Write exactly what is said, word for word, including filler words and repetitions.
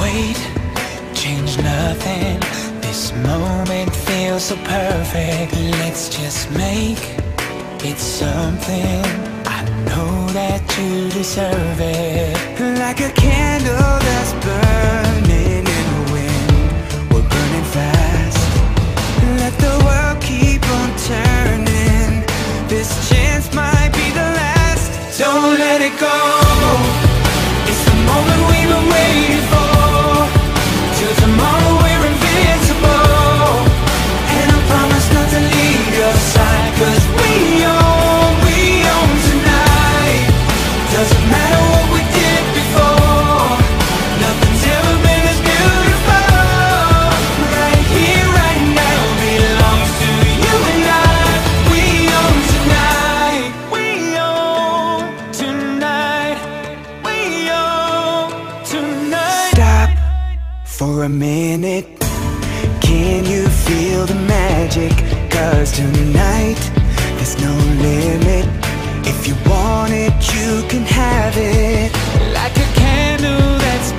wait, change nothing. This moment feels so perfect. Let's just make it something. I know that you deserve it. Like a candle that's burning in the wind, we're burning fast. Let the world keep on turning. This chance might be the last. Don't let it go. It's the moment we've been waiting for. Till tomorrow we're invincible. And I promise not to leave your side. Cause we own, we own tonight. Doesn't matter what we did before. Nothing's ever been as beautiful. Right here, right now belongs to you and I. We own tonight. We own tonight. We own tonight. Stop for a minute. Can you feel the magic? Cause tonight there's no limit. If you want it, you can have it. Like a candle that's